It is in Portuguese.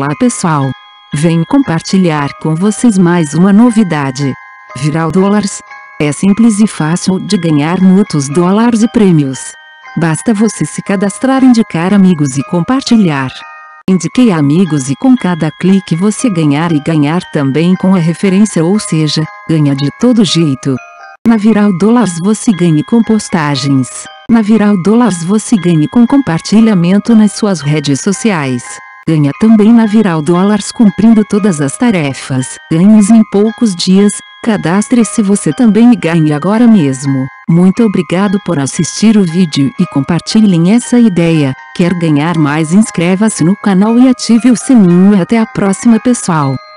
Olá pessoal! Venho compartilhar com vocês mais uma novidade. Viral Dólares. É simples e fácil de ganhar muitos dólares e prêmios. Basta você se cadastrar, indicar amigos e compartilhar. Indiquei amigos e com cada clique você ganhar e ganhar também com a referência, ou seja, ganha de todo jeito. Na Viral Dólares você ganha com postagens. Na Viral Dólares você ganha com compartilhamento nas suas redes sociais. Ganha também na Viral Dólares cumprindo todas as tarefas. Ganhos em poucos dias. Cadastre-se você também e ganhe agora mesmo. Muito obrigado por assistir o vídeo e compartilhem essa ideia. Quer ganhar mais? Inscreva-se no canal e ative o sininho. Até a próxima, pessoal.